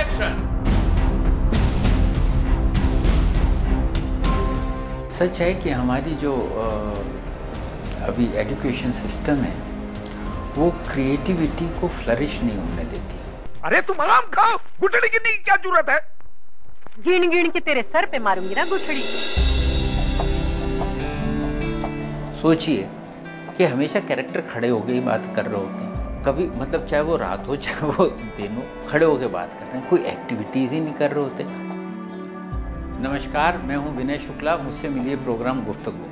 Action. सच है कि हमारी जो अभी एजुकेशन सिस्टम है वो क्रिएटिविटी को फ्लरिश नहीं होने देती। अरे तुम आराम खाओ, गुठड़ी गिनने की क्या जरूरत है? गिन गिन के तेरे सर पे मारूंगी ना गुठड़ी। सोचिए कि हमेशा कैरेक्टर खड़े होके ही बात कर रहे होते हैं। कभी मतलब चाहे वो रात हो चाहे वो दिन हो, खड़े होके बात कर रहे हैं, कोई एक्टिविटीज़ ही नहीं कर रहे होते। नमस्कार, मैं हूं विनय शुक्ला, मुझसे मिलिए प्रोग्राम गुफ्तगू।